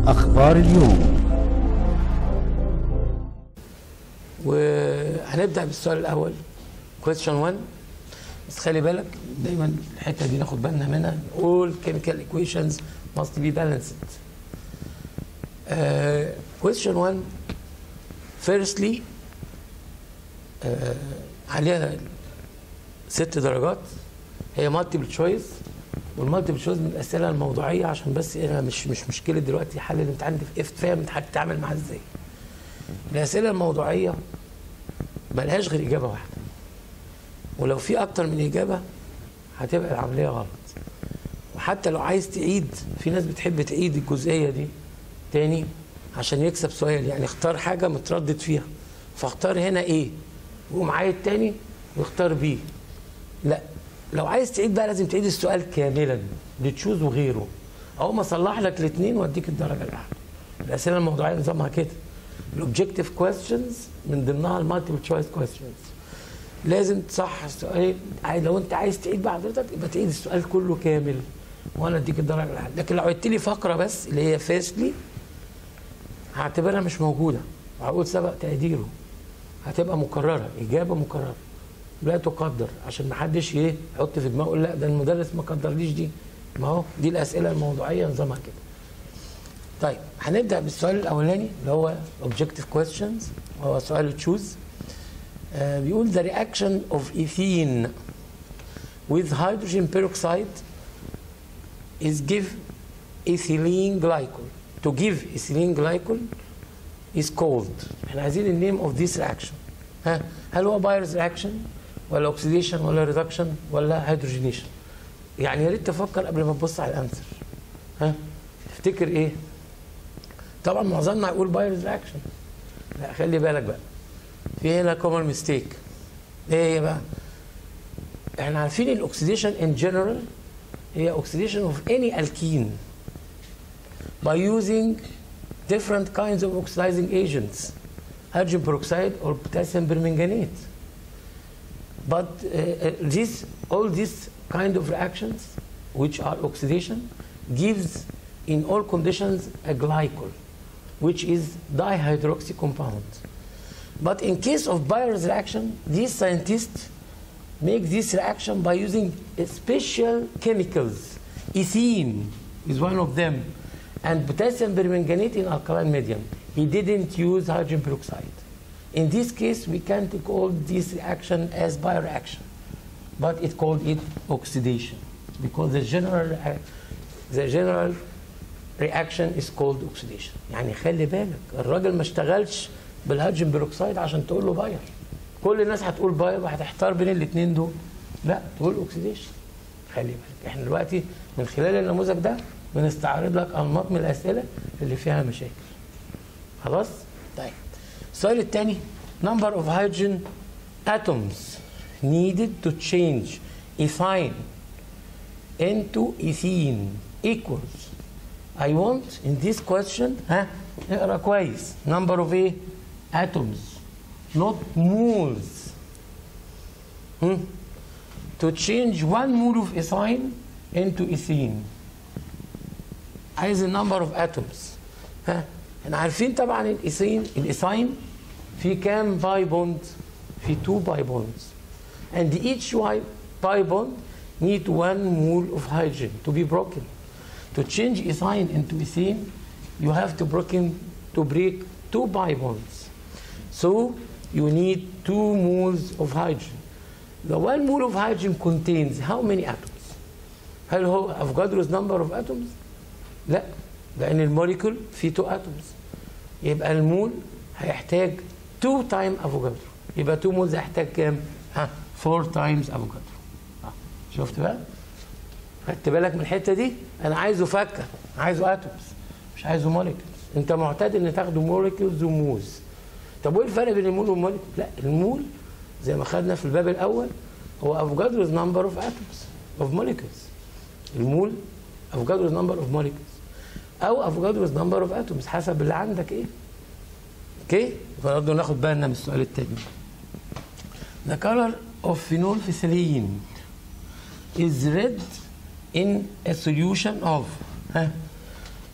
أخبار اليوم. وهنبدأ بالسؤال الأول question 1. بس خلي بالك دايما الحتة دي ناخد بالنا منها. all chemical equations must be balanced. question 1 firstly عليها 6 درجات. هي multiple choice، والمالتيبل تشويس من الاسئله الموضوعيه عشان بس انا مش مشكله دلوقتي حل الامتحان في فاهم هتتعامل معاه ازاي. الاسئله الموضوعيه ملهاش غير اجابه واحده، ولو في اكتر من اجابه هتبقى العمليه غلط. وحتى لو عايز تعيد، في ناس بتحب تعيد الجزئيه دي تاني عشان يكسب سؤال، يعني اختار حاجه متردد فيها فاختار هنا ايه وقوم عايد تاني واختار بي. لا، لو عايز تعيد بقى لازم تعيد السؤال كاملا لتشوز وغيره. اقوم اصلح لك الاثنين واديك الدرجه الاعلى. الاسئله الموضوعيه نظامها كده. الاوبجكتيف كويستشنز من ضمنها المالتيبل تشويس كويستشنز. لازم تصحح السؤال. لو انت عايز تعيد بقى حضرتك يبقى تعيد السؤال كله كامل وانا اديك الدرجه الاعلى. لكن لو عدت لي فقره بس اللي هي فيرستلي هعتبرها مش موجوده وهقول سبق تقديره، هتبقى مكرره، اجابه مكرره لا تقدر، عشان ما حدش يحط في دماغه لا ده المدرس ما قدرليش دي. ما هو دي الاسئله الموضوعيه نظامها كده. طيب هنبدا بالسؤال الاولاني اللي هو objective questions، هو سؤال تشوز. بيقول the reaction of ethene with hydrogen peroxide is give ethylene glycol. To give ethylene glycol is called. احنا عايزين النيم of this reaction. هل هو بايرز رياكشن ولا اوكسيديشن ولا ريدكشن ولا هيدروجينيشن؟ يعني يا ريت تفكر قبل ما تبص على الانسر. تفتكر ايه؟ طبعا معظمنا هيقول بايرز رياكشن. لا خلي بالك بقى، في هنا كومن ميستيك. ايه هي بقى؟ احنا عارفين الاكسيديشن ان جنرال هي اوكسيديشن اوف اني الكين by using different kinds of oxidizing agents, hydrogen peroxide or potassium permanganate. But all these kind of reactions, which are oxidation, gives in all conditions a glycol, which is dihydroxy compound. But in case of Bayer's reaction, these scientists make this reaction by using special chemicals. Ethene is one of them, and potassium permanganate in alkaline medium. He didn't use hydrogen peroxide. In this case, we can't call this reaction as bioreaction, but it called it oxidation because the general reaction is called oxidation. يعني خلي بالك الراجل ما اشتغلش بالهيدروجين بيروكسيد عشان تقول له باير. كل الناس هتقول باير وهتحتار بين الاثنين دول. لا، تقول اوكسيديشن. خلي بالك احنا دلوقتي من خلال النموذج ده بنستعرض لك انماط من الاسئله اللي فيها مشاكل. خلاص؟ طيب. السؤال الثاني number of hydrogen atoms needed to change ethine into ethene equals. I want in this question اقرا كويس number of atoms not moles. To change 1 mole of ethine into ethene عايز number of atoms. احنا عارفين طبعا الايثين في كام باي بوند؟ في 2 باي بوندز. And each pi bond need 1 mole of hydrogen to be broken. To change ethine into ethene, you have to break 2 pi bonds. So you need 2 moles of hydrogen. The 1 mole of hydrogen contains how many atoms? هل هو Avogadro's number of atoms؟ لا، لأن الموليكول فيه 2 atoms. يبقى المول هيحتاج 2 times افوكادرو. يبقى 2 مولز هيحتاج كام؟ 4 times افوكادرو. شفت بقى؟ خدت بالك من الحته دي؟ انا عايزه فكه، عايزه اتومز مش عايزه موليكولز. انت معتاد ان تاخده موليكولز وموز. طب وايه الفرق بين المول والموليكول؟ لا، المول زي ما خدنا في الباب الاول هو افوكادرو's number of atoms of molecules. المول افوكادرو's number of molecules او افوكادرو's number of atoms حسب اللي عندك ايه. اوكي؟ فبرضه ناخد بالنا من السؤال التاني. The color of phenolphthalein is red in a solution of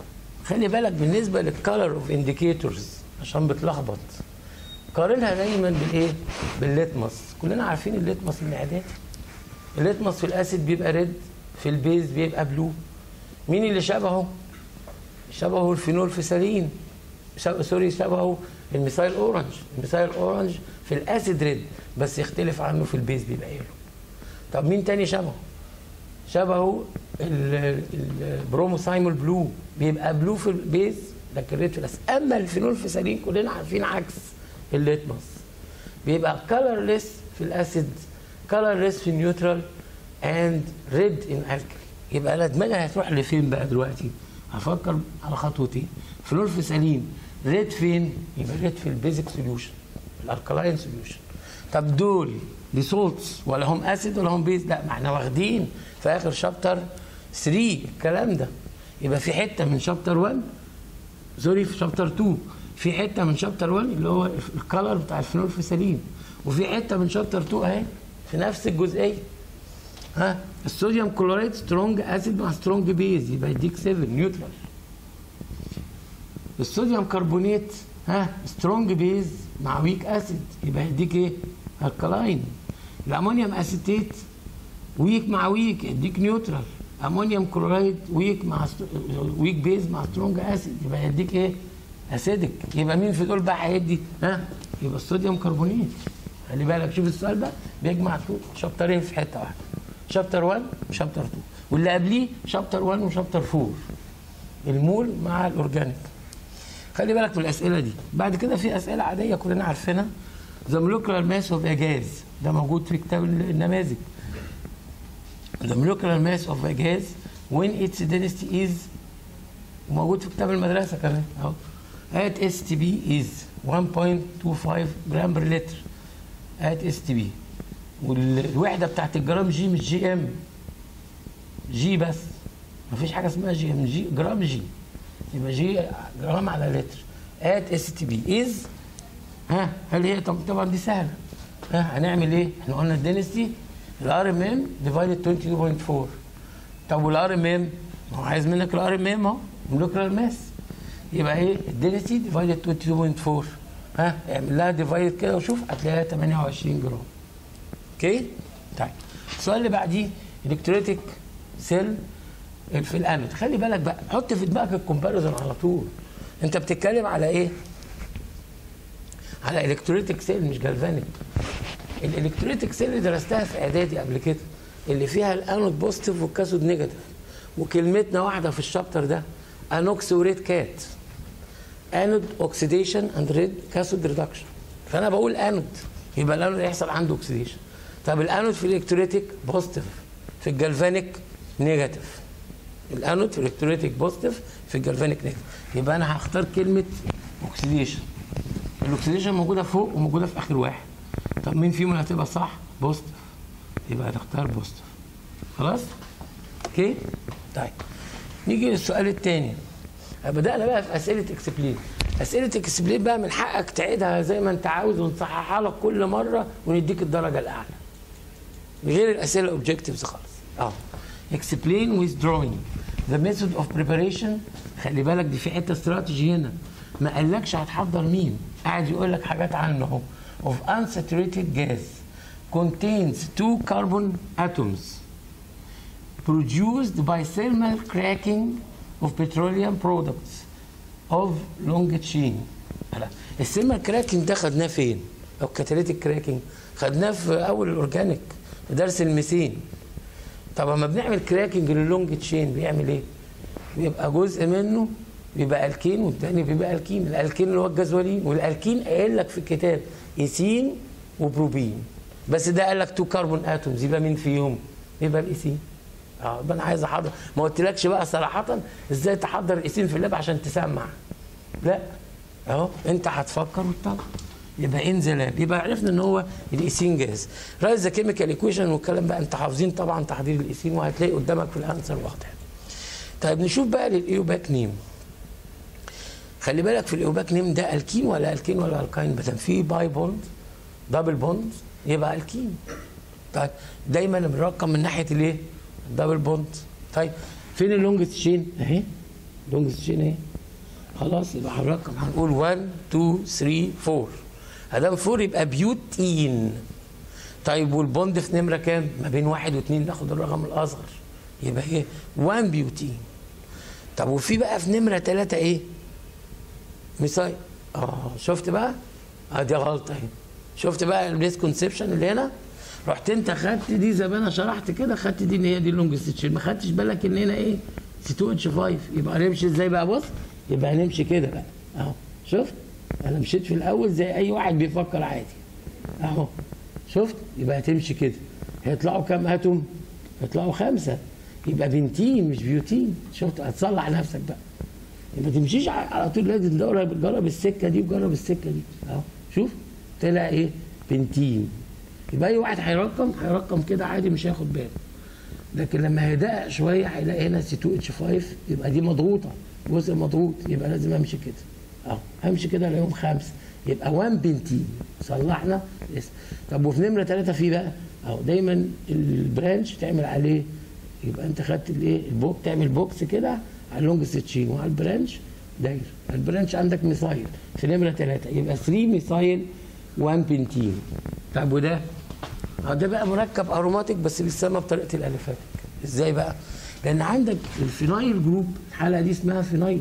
خلي بالك بالنسبه للكالر اوف انديكيتورز عشان بتلخبط، قارنها دايما بالايه؟ بالليتمس. كلنا عارفين الليتمس المعداتي. الليتمس في الاسيد بيبقى ريد، في البيز بيبقى بلو. مين اللي شبهه؟ شبهه الفينولفيسالين، شبهه الميثايل اورنج. الميثايل اورنج في الاسيد ريد بس يختلف عنه في البيز بيبقى يلو. طب مين تاني شبهه؟ شبهه البروموسايمول بلو، بيبقى بلو في البيز لكن ريد في الاسيد. اما الفينولفيسالين كلنا عارفين عكس الليتمس، بيبقى كلرليس في الاسيد، كلرليس في النيوترال، اند ريد ان الكلي. يبقى انا دماغي هتروح لفين بقى دلوقتي؟ هفكر على خطوتين. فلورفيسالين ريد فين؟ يبقى ريد في البيزك سوليوشن، الالكالاين سوليوشن. طب دول دي سولتس ولا هم اسيد ولا هم بيز؟ لا، ما احنا واخدين في اخر شابتر 3 الكلام ده. يبقى في حته من شابتر 1 سوري في شابتر 2 في حته من شابتر 1 اللي هو الكالر بتاع الفينولفيسالين، وفي حته من شابتر 2 اهي في نفس الجزئيه. ها الصوديوم كلورايد سترونج اسيد مع سترونج بيز يبقى يديك 7 نيوترال. الصوديوم كربونيت سترونج بيز مع ويك اسيد يبقى يديك ايه؟ الكلاين. الامونيوم اسيتيت ويك مع ويك يديك نيوترال. امونيوم كلورايد ويك مع ويك بيز مع سترونج اسيد يبقى يديك ايه؟ اسيدك. يبقى مين في دول بقى هيدي؟ يبقى الصوديوم كربونيت. خلي بالك شوف السؤال ده بيجمع شابترين في حته واحده، شابتر 1 وشابتر 2، واللي قبليه شابتر 1 وشابتر 4 المول مع الاورجانيك. خلي بالك من الاسئله دي. بعد كده في اسئله عاديه كلنا عارفينها. ذا مولكيولار ماس اوف جاز، ده موجود في كتاب النماذج. ذا مولكيولار ماس اوف جاز وين اتس density از، وموجود في كتاب المدرسه كمان اهو. at STB is 1.25 جرام بر لتر at STB. والوحده بتاعت الجرام جي مش جي ام، جي بس، مفيش حاجه اسمها جي ام، جي جرام جي، يبقى جي جرام على لتر. at STB is هل هي طبعا دي سهله. هنعمل ايه؟ احنا قلنا الدنسيتي الار ام ام ديفايدد 22.4. طب والار ام ام ما هو عايز منك الار ام ام اهو مولكيولار ماس، يبقى ايه؟ الدنسيتي ديفايدد 22.4. اعمل لها ديفايد كده وشوف هتلاقيها 28 جرام. اوكي؟ طيب السؤال اللي بعديه الكتريتيك سيل في الانود. خلي بالك بقى، حط في دماغك الكومباريزون على طول. انت بتتكلم على ايه؟ على الكتريتيك سيل مش جالفانيك. الالكتريتيك سيل اللي درستها في اعدادي قبل كده اللي فيها الانود بوزيتيف والكاثود نيجاتيف، وكلمتنا واحده في الشابتر ده انوكس وريد كات، انود اوكسيديشن اند ريد كاثود ريدكشن. فانا بقول انود يبقى الانود هيحصل عنده اوكسيديشن. طب الانود في الالكتريتيك بوزيتيف، في الجالفانيك نيجاتيف. الانود في الالكتريتيك بوزيتيف، في الجالفانيك نيجاتيف. يبقى انا هختار كلمه اوكسيديشن. الاكسيديشن موجوده فوق وموجوده في اخر واحد. طب مين فيهم اللي هتبقى صح؟ بوزيتيف، يبقى هنختار بوزيتيف. خلاص؟ اوكي؟ طيب نيجي للسؤال الثاني. بدأنا بقى في اسئله اكسبلين. اسئله اكسبلين بقى من حقك تعيدها زي ما انت عاوز ونصححها لك كل مره ونديك الدرجه الاعلى. غير الاسئله الاوبجكتيفز خالص. explain with drawing the method of preparation. خلي بالك دي في حته استراتيجي هنا، ما قالكش هتحضر مين، قاعد يقول لك حاجات عنه اهو. of unsaturated gas contains 2 carbon atoms produced by thermal cracking of petroleum products of long chain. الثيرمال كراكنج ده خدناه فين؟ او كاتاليتيك كراكنج خدناه في اول الاورجانيك في درس الميثين. طب لما بنعمل كراكنج للونج تشين بيعمل ايه؟ بيبقى جزء منه بيبقى الكين والتاني بيبقى الكين. الالكين اللي هو الجازولين، والالكين قايل لك في الكتاب ايثين وبروبين، بس ده قال لك 2 كربون اتومز، يبقى مين فيهم؟ يبقى الايثين. يبقى انا عايز احضر، ما قلتلكش بقى صراحه ازاي تحضر الايثين في اللاب عشان تسمع، لا اهو انت هتفكر وتطلع. يبقى انزلاب، يبقى عرفنا ان هو الايثين جاز. رايز ذا كيميكال ايكويشن والكلام بقى انت حافظين طبعا تحضير الايثين وهتلاقي قدامك في الانسر واضح. طيب نشوف بقى للايوباك نيم. خلي بالك في الايوباك نيم ده الكين ولا الكين ولا الكاين؟ ما دام في باي بوند دبل بوند يبقى الكين. طيب دايما بنرقم من ناحيه الايه؟ الدبل بوند. طيب فين اللونج تشين؟ اهي اللونج تشين اهي خلاص يبقى هنرقم، هنقول 1 2 3 4. ادام 4 يبقى بيوتين. طيب والبوند في نمره كام؟ ما بين 1 و2 ناخد الرقم الاصغر يبقى ايه؟ 1 بيوتين. طب وفي بقى في نمره 3 ايه؟ ميثايل. شفت بقى؟ دي غلطه اهي. شفت بقى الميسكونسبشن اللي هنا؟ رحت انت خدت دي زي ما انا شرحت كده، خدت دي ان هي دي اللونجست تشين، ما خدتش بالك ان هنا ايه؟ C2H5. يبقى هنمشي ازاي بقى؟ بص، يبقى هنمشي كده بقى اهو. شفت؟ انا مشيت في الاول زي اي واحد بيفكر عادي اهو. شفت؟ يبقى هتمشي كده. هيطلعوا كام اتوم؟ هيطلعوا 5. يبقى بنتين مش بيوتين. شفت؟ هتصلح نفسك بقى. يبقى ما تمشيش على طول، لازم تجرب السكه دي وجرب السكه دي اهو. شوف طلع ايه؟ بنتين. يبقى اي واحد هيرقم كده عادي مش هياخد باله. لكن لما هيدقق شويه هيلاقي هنا C2H5 يبقى دي مضغوطه، جزء مضغوط، يبقى لازم امشي كده اهو. همشي كده الاقيهم 5 يبقى 1 بنتين. صلحنا اسم. طب وفي نمره 3 في بقى اهو دايما البرانش تعمل عليه، يبقى انت خدت الايه؟ البوك، تعمل بوكس كده على اللونجست تشين وعلى البرانش دايره. البرانش عندك ميثايل في نمره 3 يبقى 3 ميثايل 1 بنتين. طب وده؟ ده بقى مركب اروماتيك بس بيتسمى بطريقه الاليفاتيك. ازاي بقى؟ لان عندك الفينايل جروب، الحلقه دي اسمها فينايل.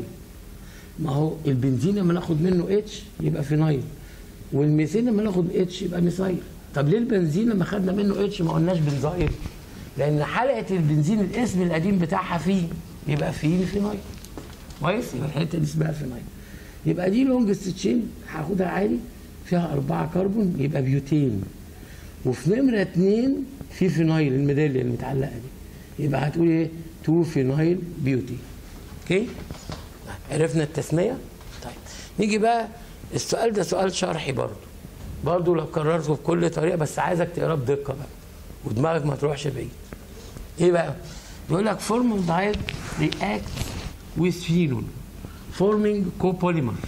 ما هو البنزين لما ناخد منه اتش يبقى فينايل، والميثين لما ناخد اتش يبقى ميثايل. طب ليه البنزين لما خدنا منه اتش ما قلناش بنزايل؟ لان حلقه البنزين الاسم القديم بتاعها فيه، يبقى فيه فينايل. كويس؟ يبقى الحته دي اسمها فينايل. يبقى دي لونجست تشين هاخدها عادي فيها 4 كربون يبقى بيوتين. وفي نمره 2 في فينايل، الميداليه المتعلقه دي، يبقى هتقول ايه؟ 2 فينايل بيوتين. اوكي؟ عرفنا التسميه؟ طيب نيجي بقى، السؤال ده سؤال شرحي برضه لو كررته بكل طريقه، بس عايزك تقراه بدقه بقى ودماغك ما تروحش بعيد. ايه بقى؟ بيقول لك formaldehyde reacts with phenol forming copolymer.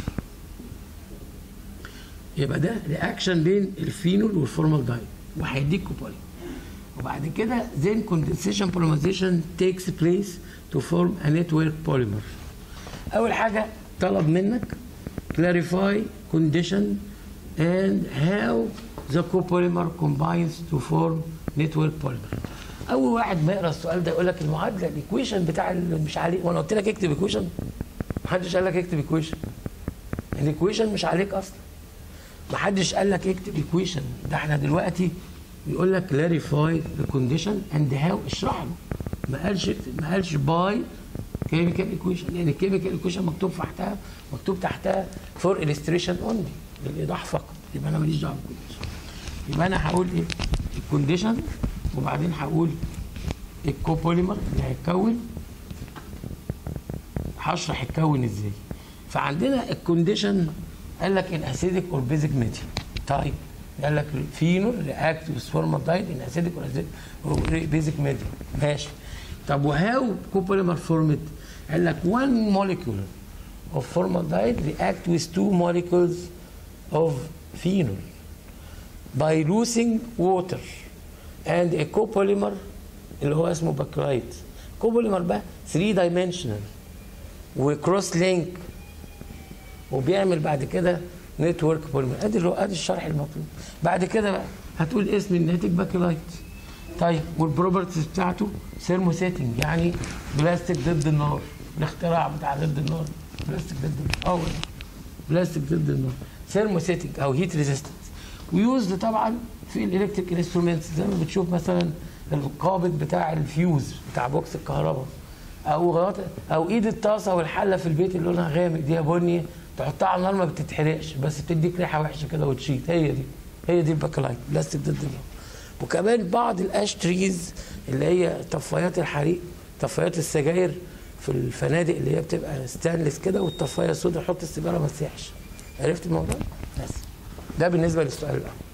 يبقى ده رياكشن بين الفينول والفورمالدهايد وهيديك كوبوليمر. وبعد كده then condensation polymerization takes place to form a network polymer. أول حاجة طلب منك clarify condition and how the copolymer combines to form network polymer. أول واحد ما يقرأ السؤال ده يقول لك المعادلة الإيكويشن بتاع مش عليه، وأنا قلت لك اكتب إيكويشن؟ محدش قال لك اكتب إيكويشن. الإيكويشن مش عليك أصلا. محدش قال لك اكتب إيكويشن، ده احنا دلوقتي بيقول لك clarify the condition and how، اشرح له. ما قالش باي كيميكال ايكويشن، لان الكيميكال ايكويشن مكتوب تحتها فور illustration اونلي، للايضاح فقط. يبقى انا ماليش دعوه بالكونديشن. يبقى انا هقول ايه؟ الكونديشن، وبعدين هقول الكوبوليمر اللي هيتكون، هشرح يتكون ازاي. فعندنا الكونديشن قال لك ان اسيدك اور بيزك ميديوم. طيب قال لك فينول رياكت وذ فورمالدهايد ان اسيدك اور بيزك ميديوم. ماشي. طب وهاو كوبوليمر فورمد؟ قال لك 1 molecule of formaldehyde react with 2 molecules of phenol by losing water and a copolymer اللي هو اسمه باكلايت. كوبوليمر بقى 3 dimensional وكروس لينك، وبيعمل بعد كده نتورك بوليمر. ادي الشرح المطلوب. بعد كده بقى هتقول اسم الناتج باكلايت. طيب والبروبرتيز بتاعته ثيرموسيتنج، يعني بلاستيك ضد النار، الاختراع بتاع ضد النار، بلاستيك ضد النار، بلاستيك ضد النار، ثيرموسيتنج او هيت ريزيستنس. ويوزد طبعا في الالكتريك انسترومنتس، زي ما بتشوف مثلا القابض بتاع الفيوز بتاع بوكس الكهرباء، او ايد الطاسه والحله في البيت اللي لونها غامق دي بني، تحطها على النار ما بتتحرقش بس بتديك ريحه وحشه كده وتشيط. هي دي الباكلايت، بلاستيك ضد النار. وكمان بعض الاشتريز اللي هي طفايات الحريق، طفايات السجاير في الفنادق اللي هي بتبقى ستانلس كده والطفايه سودا، حط السيجاره ما تسيحش. عرفت الموضوع؟ بس ده بالنسبه للسؤال الاول.